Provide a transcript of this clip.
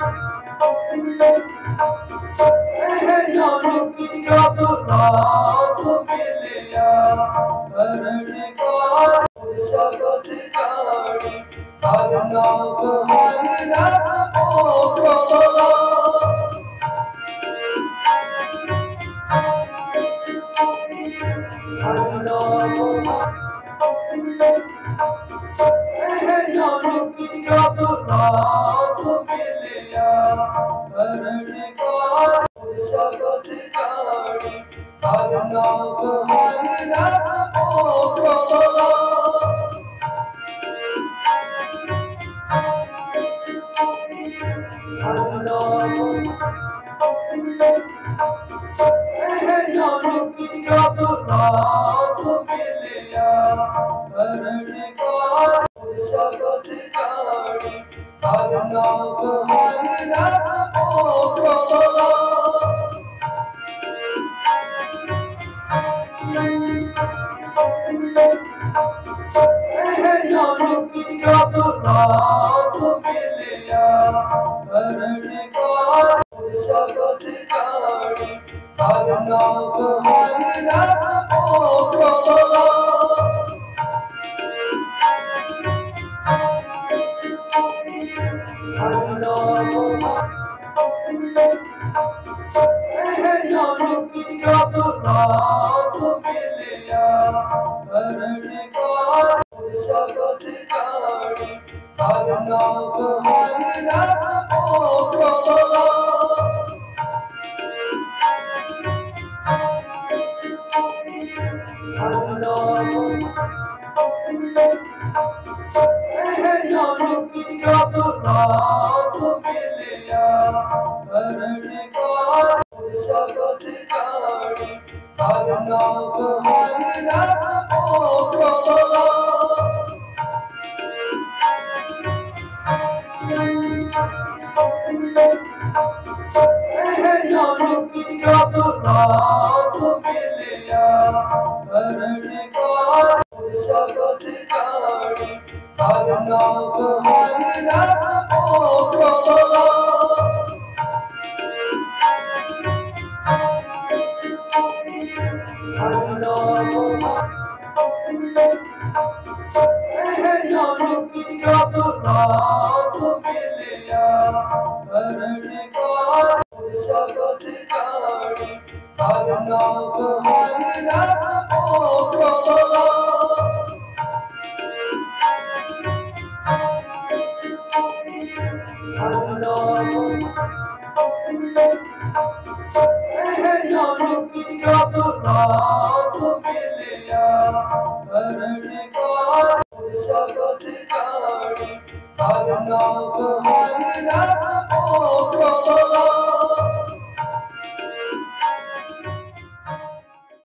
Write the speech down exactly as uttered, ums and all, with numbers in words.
नानक जब नाथ मिलिया हरण का शब्द जानी हर नाम हर रस मोह हर नाम नानक जब नाथ मिलिया हरण का शब्द जानी हर नाम हर रस मोह हर नाम नानक जब नाथ मिलिया हरण का शब्द जानी हर नाम हर रस मोह नानक जब नाथ मिलिया हरण का शब्द जानी हर नाम हर रस मोह हर नाम नानक जब नाथ मिलिया हरण का शब्द जानी हर नाम हर रस मोह हर नाम नानक जब नाथ मिलिया हरण का शब्द जानी हर नाम हर रस मोह नानक जब नाथ मिलिया हरण का शब्द जानी हर नाम हर रस मोह हर नाम नानक जब नाथ मिलिया हरण का शब्द जानी हर नाम हर रस मोह हर नाम नानक जब नाथ मिलिया हरण का शब्द जानी हर नाम हर रस मोह